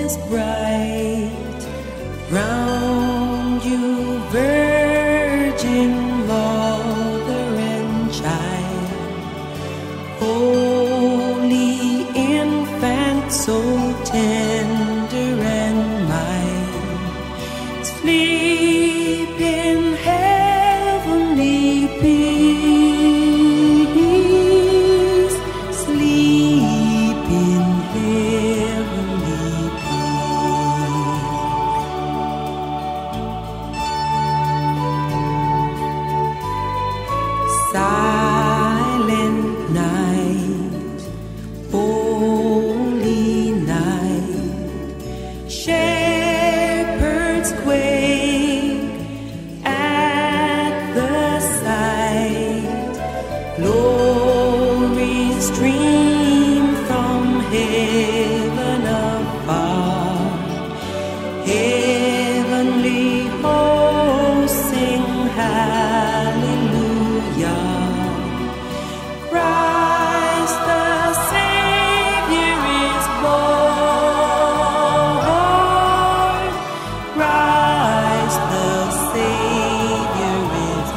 is bright round you, Virgin Mother and Child, Holy Infant, so tender and mild, sleep in heavenly peace, sleep in heavenly peace. Silent night, holy night, shepherds quake at the sight, glory stream from heaven afar, heavenly hosts sing hallelujah. Christ the Savior is born. Christ the Savior is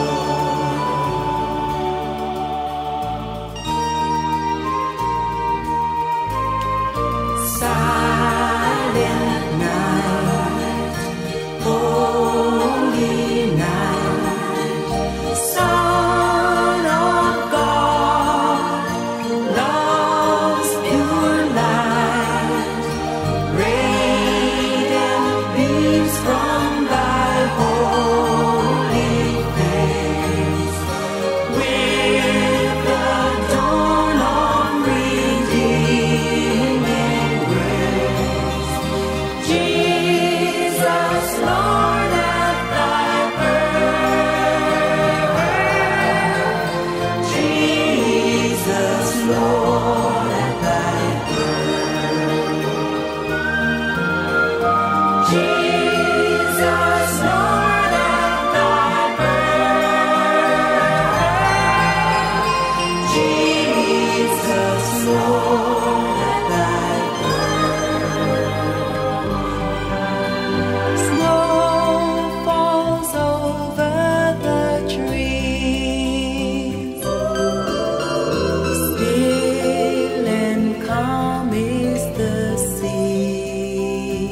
born. Silent night, holy night, Son of God, love's pure light, radiant beams from thy holy face, with the dawn of redeeming grace. Jesus, Lord, at thy birth, Jesus, Lord, at thy birth, Jesus, Lord, at thy birth, Jesus, Lord, at thy birth. Snow falls over the trees, still and calm is the sea.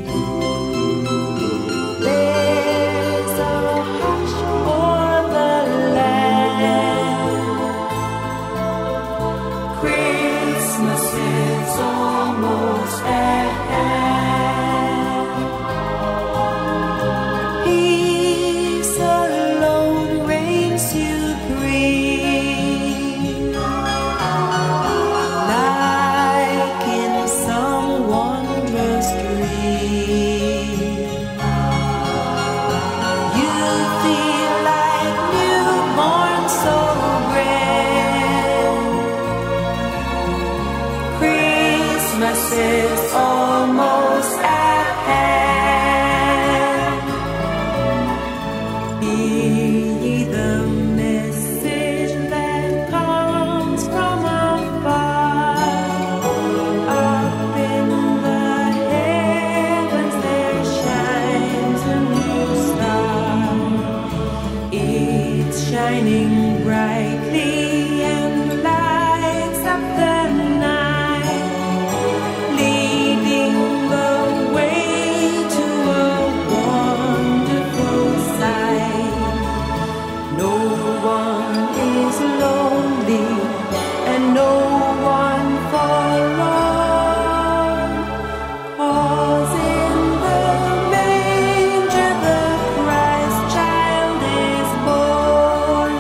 There's a hush o'er the land. Christmas is almost at hand. Peace alone reigns supreme, like in some wondrous dream. You feel like newborn, so grand. Christmas is almost at hand. Hear ye the message that comes from afar. Up in the heavens there shines a new star. It's shining brightly and lights up the night, leading the way to a wonderful sight. No one is lonely and no one forlorn, 'cause in the manger the Christ child is born.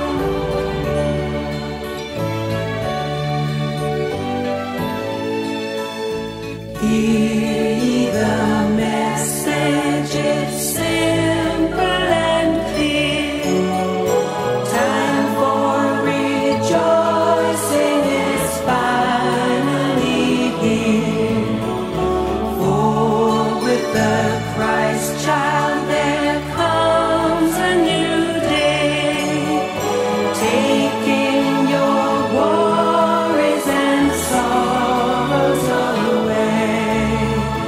Hear ye the message, it's simple and clear. Time for rejoicing is finally here. For with the Christ child there comes a new day, taking your worries and sorrows away.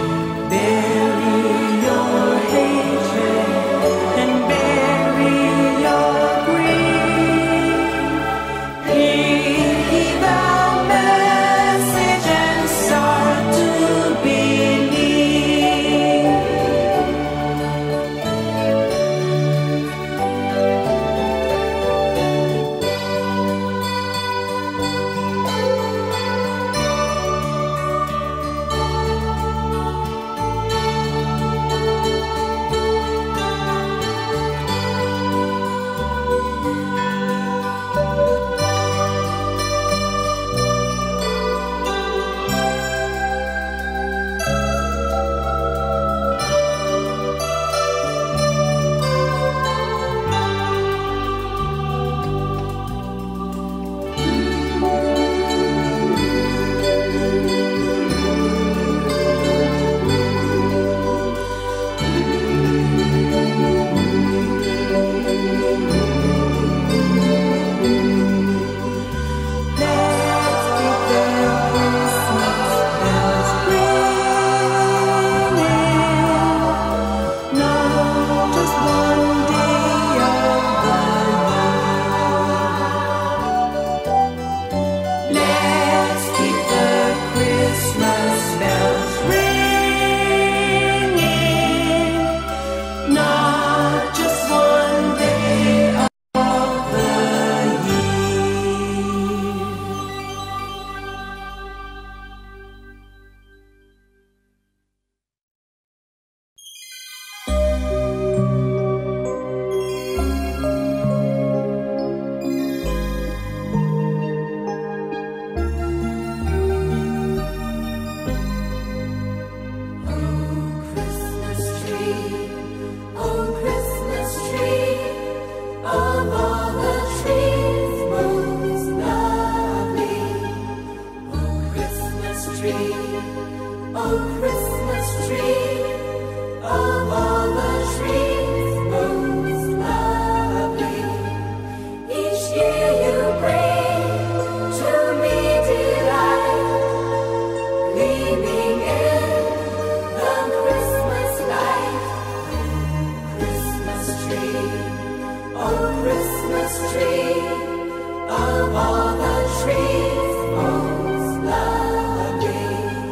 Christmas tree, of all the trees most lovely, each year you bring to me delight, gleaming in the Christmas light. Christmas tree, oh Christmas tree, of all the trees most lovely.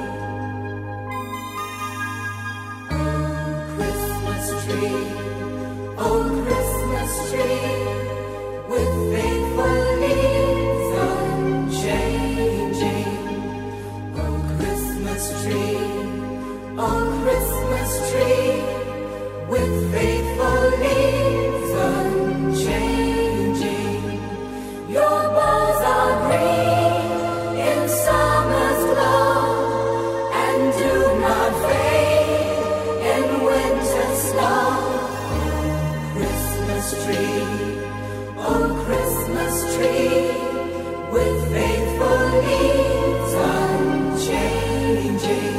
Christmas tree, oh Christmas tree, with faithful leaves unchanging. Oh Christmas tree, oh Christmas tree, with faithful leaves unchanging. Your boughs are green in summer's glow, and do not fade in winter's snow. Christmas tree, oh Christmas tree, with faithful leaves unchanging.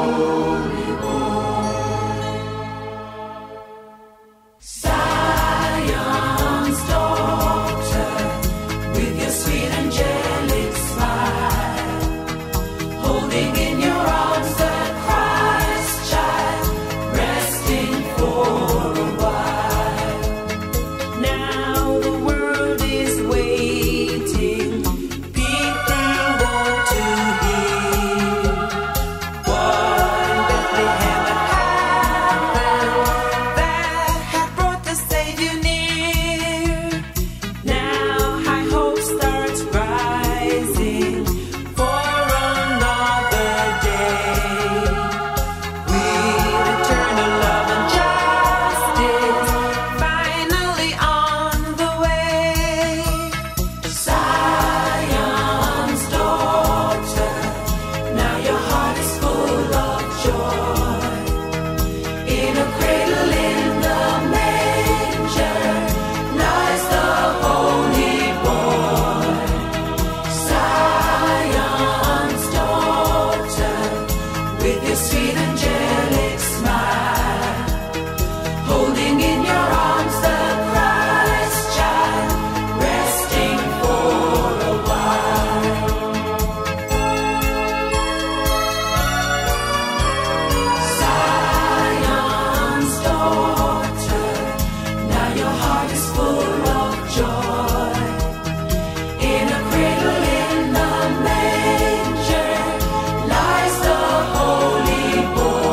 Boy.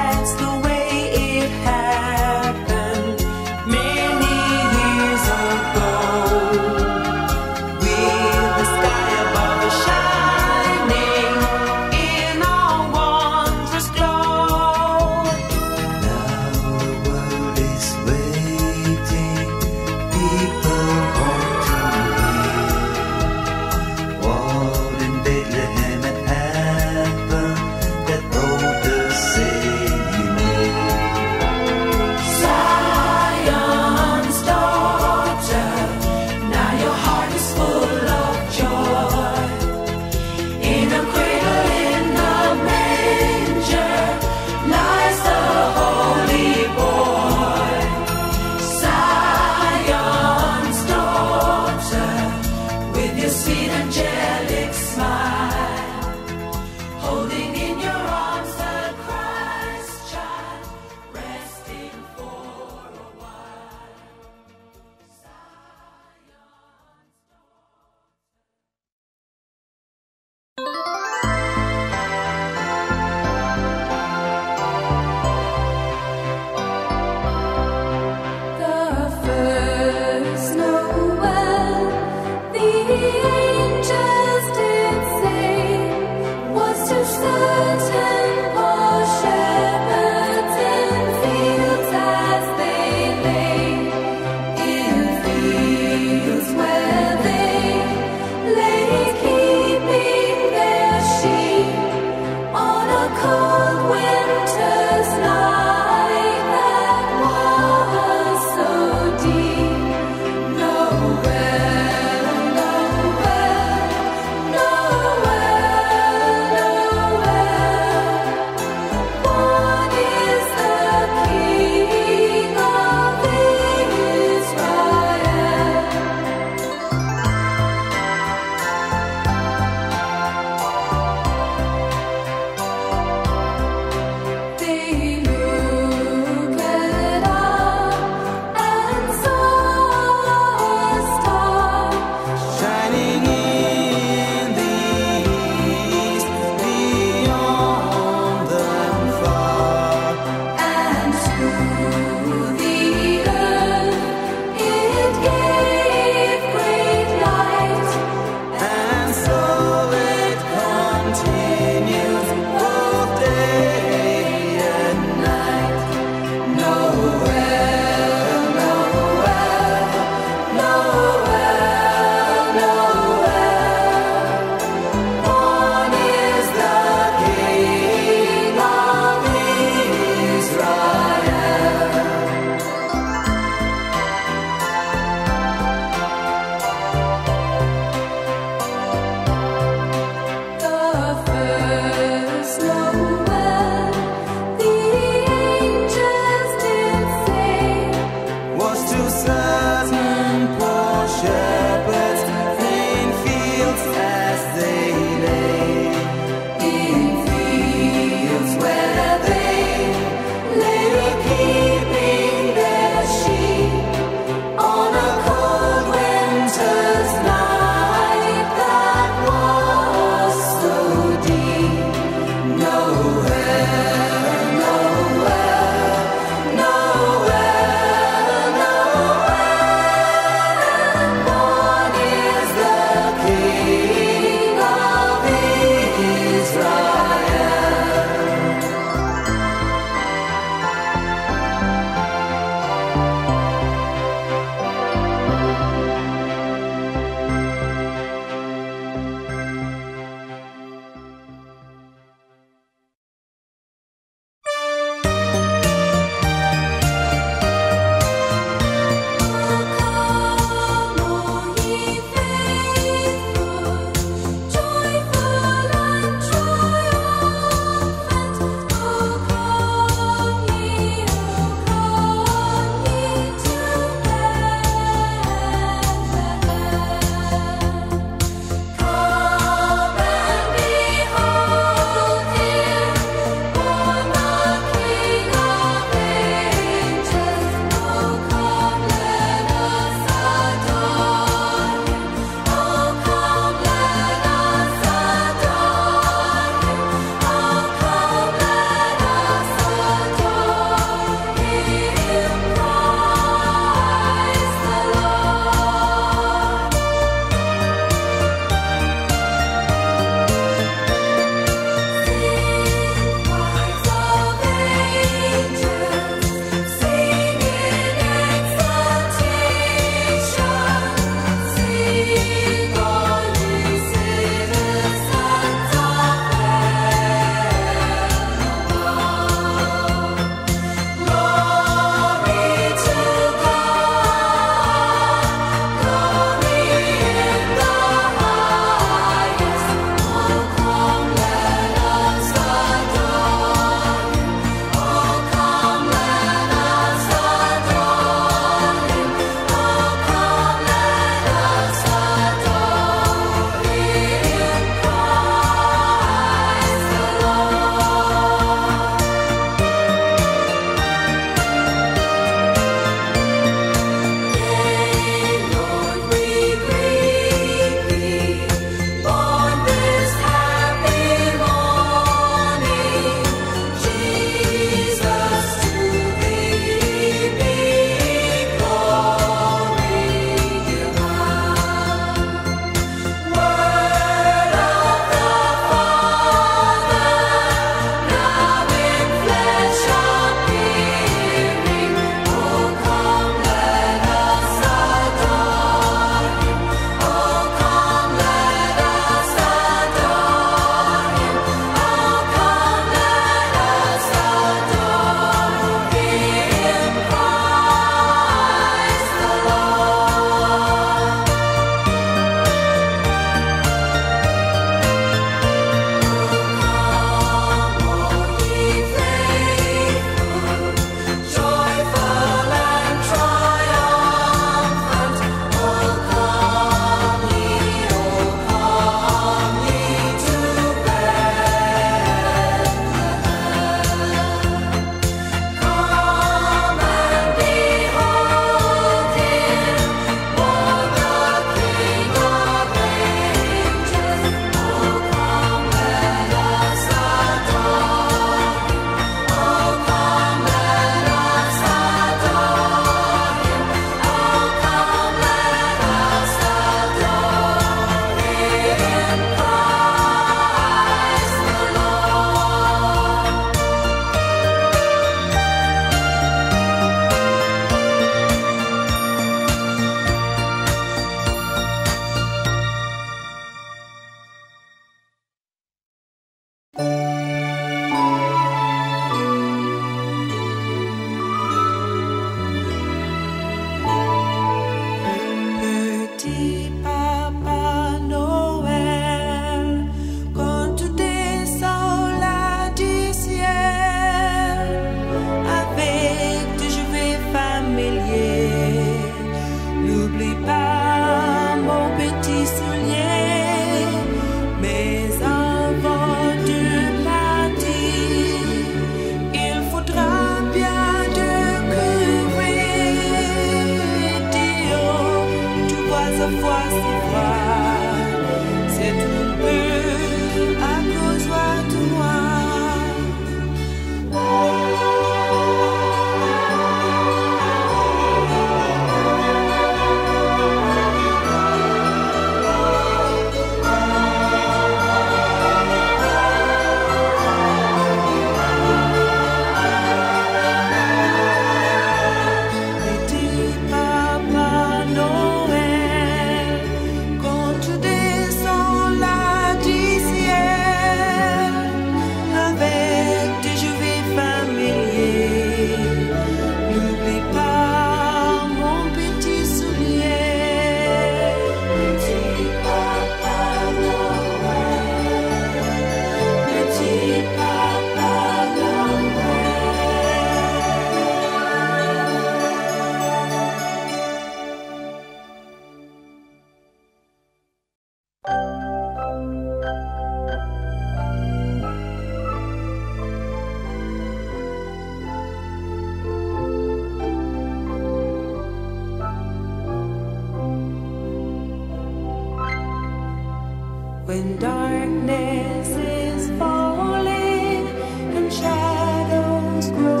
When darkness is falling and shadows grow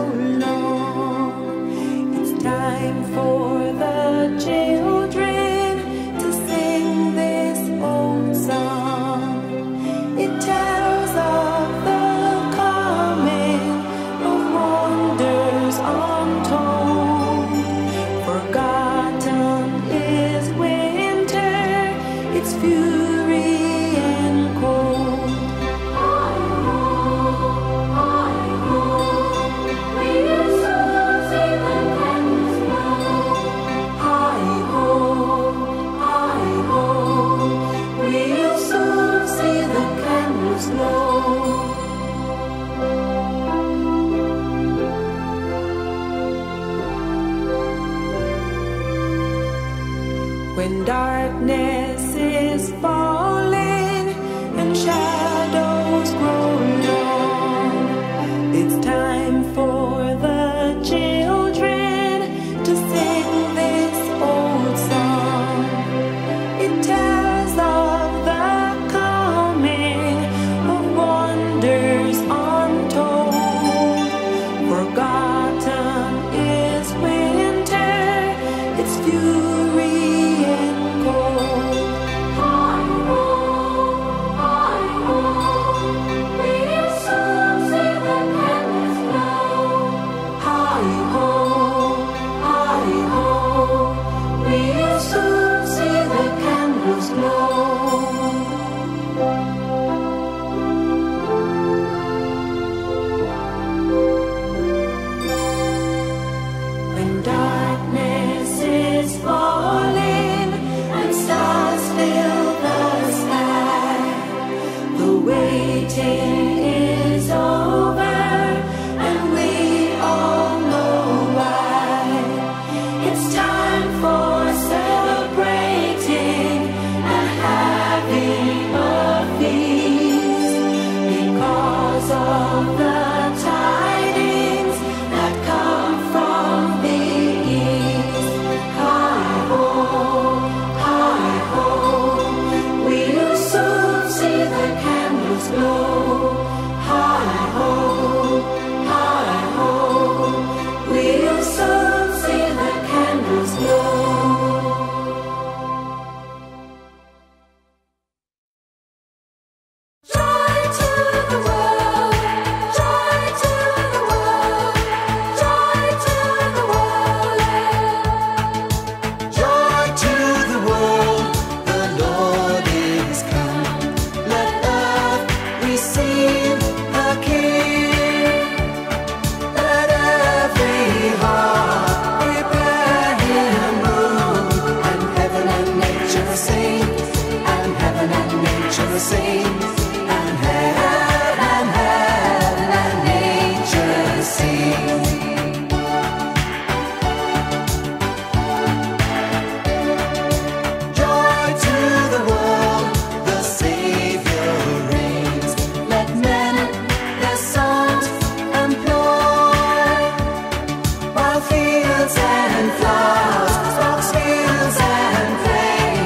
long, it's time for the children to sing this old song. It tells of the coming of wonders untold. Forgotten is winter, its fury and cold. We'll soon see the candles glow. When darkness is falling and shadows grow long, it's time for the children to sing this old song. It tells of the coming of wonders untold. Forgotten is winter, its fury and cold. We'll soon see the candles glow. We'll soon see the candles glow. When darkness is falling and stars fill the sky, the waiting is over and we all know why. It's time for celebrating and having a feast because of the tidings that come from the east. Hi-ho, we'll soon see the candles glow. Hi-ho, we'll soon see the candles glow. Joy to the world, joy to the world, joy to the world. Joy to the world, the Lord is come. Let earth receive the King. Let every heart prepare Him room, and heaven and nature sing, and heaven and nature sing, and heaven and nature sing. Joy to the world, the Savior reigns. Let men their songs employ, while fields and flowers, rocks, hills and plains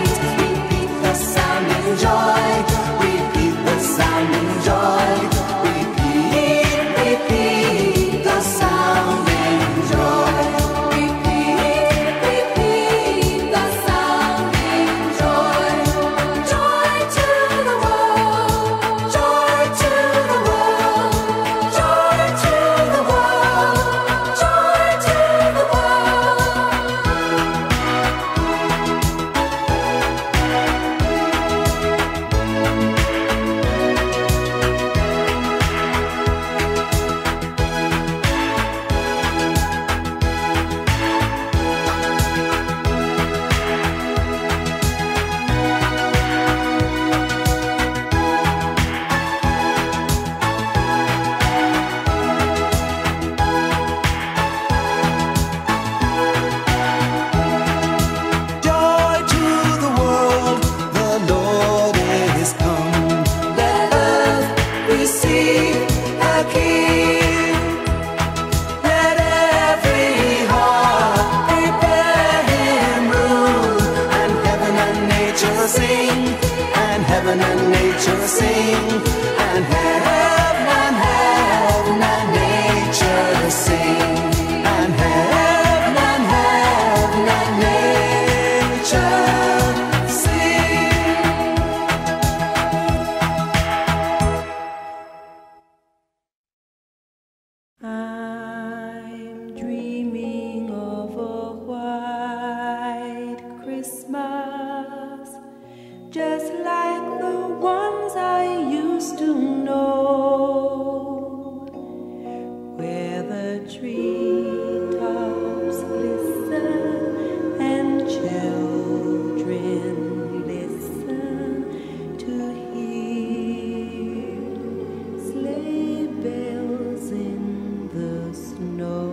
nature sing, and heaven and nature sing, and heaven and nature sing, and heaven and nature sing. I'm dreaming of a white Christmas, just like the ones I used to know, where the treetops glisten and children listen to hear sleigh bells in the snow.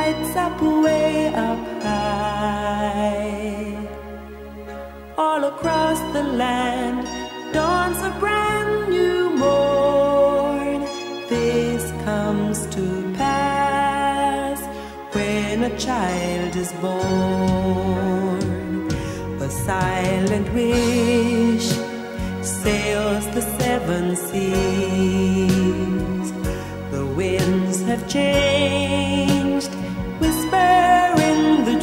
lights up way up high. All across the land dawns a brand new morn. This comes to pass when a child is born. A silent wish sails the seven seas. The winds have changed, whisper in the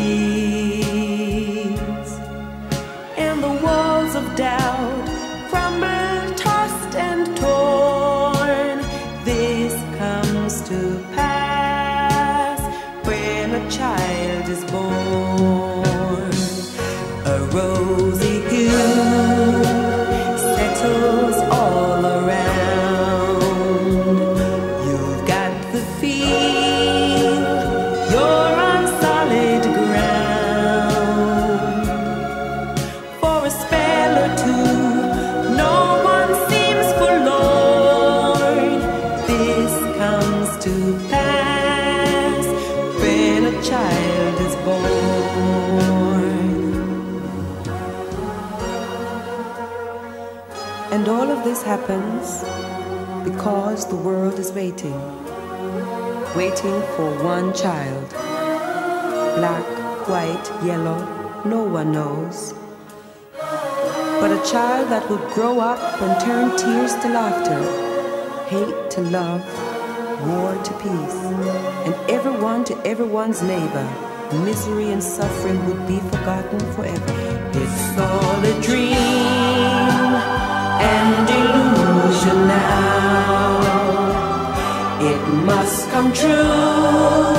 trees, and the walls of doubt crumble, tossed and torn. This comes to pass when a child is born. A rosy hue settles all around. You've got the feel you're on solid ground. For a spell or two, no one seems forlorn. This comes to pass when a child is born. And all of this happens because the world is waiting, waiting for one child. Black, white, yellow, no one knows. But a child that will grow up and turn tears to laughter, hate to love, war to peace, and everyone to everyone's neighbor. Misery and suffering would be forgotten forever. It's all a dream and illusion now. It must come true.